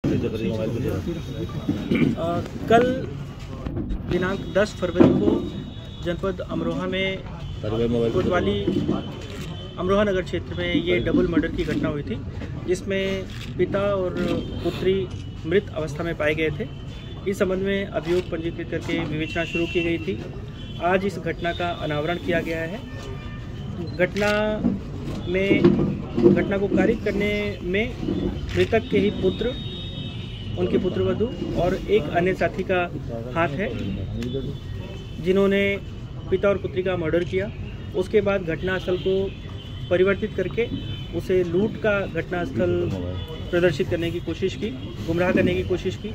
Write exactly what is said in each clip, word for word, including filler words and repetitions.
कल दिनांक दस फरवरी को जनपद अमरोहा में कोतवाली अमरोहा नगर क्षेत्र में ये डबल मर्डर की घटना हुई थी, जिसमें पिता और पुत्री मृत अवस्था में पाए गए थे। इस संबंध में अभियोग पंजीकृत करके विवेचना शुरू की गई थी। आज इस घटना का अनावरण किया गया है। घटना में घटना को कारित करने में मृतक के ही पुत्र, उनके पुत्रवधू और एक अन्य साथी का हाथ है, जिन्होंने पिता और पुत्री का मर्डर किया। उसके बाद घटनास्थल को परिवर्तित करके उसे लूट का घटनास्थल प्रदर्शित करने की कोशिश की, गुमराह करने की कोशिश की।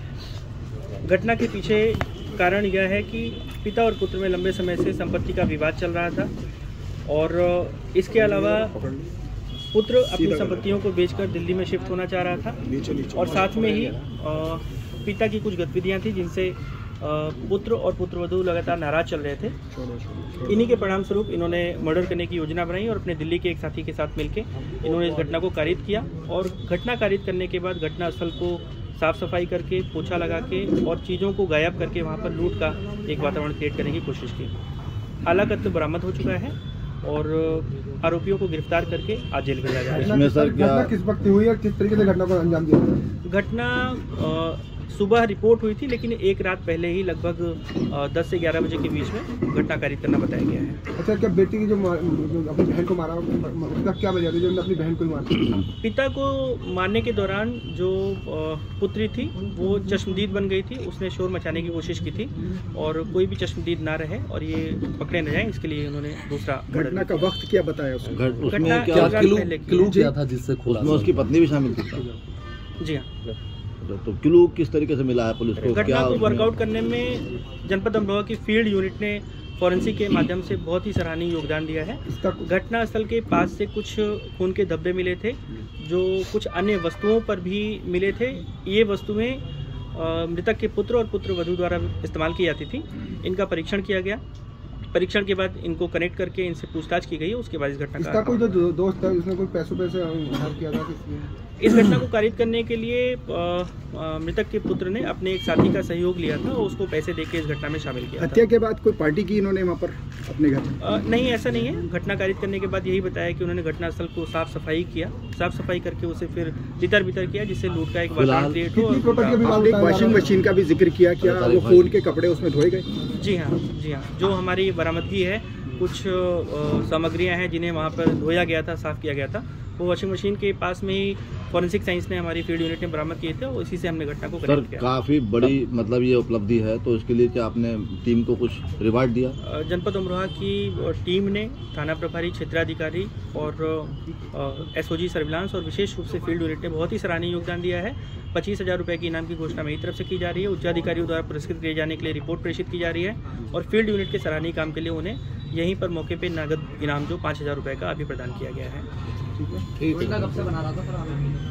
घटना के पीछे कारण यह है कि पिता और पुत्र में लंबे समय से संपत्ति का विवाद चल रहा था और इसके अलावा पुत्र अपनी संपत्तियों को बेचकर दिल्ली में शिफ्ट होना चाह रहा था और साथ में ही पिता की कुछ गतिविधियां थी जिनसे पुत्र और पुत्रवधू लगातार नाराज चल रहे थे। इन्हीं के परिणाम स्वरूप इन्होंने मर्डर करने की योजना बनाई और अपने दिल्ली के एक साथी के साथ मिलकर इन्होंने इस घटना को कारित किया और घटना कारित करने के बाद घटनास्थल को साफ सफाई करके, पोछा लगा के और चीज़ों को गायब करके वहाँ पर लूट का एक वातावरण क्रिएट करने की कोशिश की। आला कत्ल बरामद हो चुका है और आरोपियों को गिरफ्तार करके आज जेल भेजा जा रहा है। सर क्या किस वक्त हुई है, किस तरीके से घटना को अंजाम दिया? घटना सुबह रिपोर्ट हुई थी, लेकिन एक रात पहले ही लगभग दस से ग्यारह बजे के बीच में घटना कारित करना बताया गया है। अच्छा, क्या बेटी की जो, जो अपनी बहन को मारा, उसका क्या वजह थी जो अपनी बहन को मारा? पिता को मारने के दौरान जो पुत्री थी वो चश्मदीद बन गई थी। उसने शोर मचाने की कोशिश की थी और कोई भी चश्मदीद ना रहे और ये पकड़े न जाए, इसके लिए उन्होंने दूसरा। घटना का वक्त क्या बताया उसने? घटना क्या क्लू क्या था जिससे खुला? उसकी पत्नी भी शामिल थी? जी हाँ। तो क्लू किस तरीके से मिला है पुलिस को? घटना को वर्कआउट करने में जनपद अमरोहा की फील्ड यूनिट ने फॉरेंसिक के माध्यम से बहुत ही सराहनीय योगदान दिया है। घटनास्थल के पास से कुछ खून के धब्बे मिले थे, जो कुछ अन्य वस्तुओं पर भी मिले थे। ये वस्तुएं मृतक के पुत्र और पुत्रवधू द्वारा इस्तेमाल की जाती थी। इनका परीक्षण किया गया। परीक्षण के बाद इनको कनेक्ट करके इनसे पूछताछ की गई। उसके बाद इस घटना इसका कोई जो दोस्त है उसने कोई पैसों पैसे उधार किया था? इस घटना को कारित करने के लिए मृतक के पुत्र ने अपने एक साथी का सहयोग लिया था और उसको पैसे देके इस घटना में शामिल किया। हत्या के बाद कोई पार्टी की इन्होंने वहाँ पर अपने घर? नहीं, ऐसा नहीं है। घटना कारित करने के बाद यही बताया कि उन्होंने घटनास्थल को साफ सफाई किया, साफ सफाई करके उसे फिर तितर बितर किया, जिससे लूट का एक वातावरण क्रिएट हो। वॉशिंग मशीन का भी जिक्र किया, क्या वो फोन के कपड़े उसमें धोए गए? जी हाँ, जी हाँ। जो हमारी बरामदगी है, कुछ सामग्रियां हैं जिन्हें वहाँ पर धोया गया था, साफ किया गया था, वो वॉशिंग मशीन के पास में ही फॉरेंसिक साइंस ने, हमारी फील्ड यूनिट ने बरामद किए थे और इसी से हमने घटना को कनेक्ट किया। काफ़ी बड़ी मतलब ये उपलब्धि है, तो इसके लिए क्या आपने टीम को कुछ रिवार्ड दिया? जनपद अमरोहा की टीम ने थाना प्रभारी, क्षेत्राधिकारी और एसओजी सर्विलांस और विशेष रूप से फील्ड यूनिट ने बहुत ही सराहनीय योगदान दिया है। पच्चीस हज़ार रुपये की इनाम की घोषणा मेरी तरफ से की जा रही है। उच्चाधिकारियों द्वारा पुरस्कृत किए जाने के लिए रिपोर्ट प्रेषित की जा रही है और फील्ड यूनिट के सराहनीय काम के लिए उन्हें यहीं पर मौके पे नगद इनाम जो पाँच हज़ार रुपये का अभी प्रदान किया गया है। योजना कब से बना रहा था सर?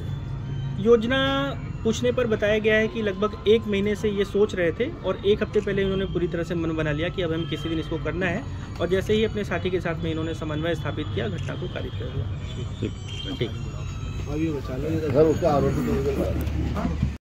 योजना पूछने पर बताया गया है कि लगभग एक महीने से ये सोच रहे थे और एक हफ्ते पहले इन्होंने पूरी तरह से मन बना लिया कि अब हमें किसी दिन इसको करना है और जैसे ही अपने साथी के साथ में इन्होंने समन्वय स्थापित किया, घटना को कारित कर दिया। ठीक।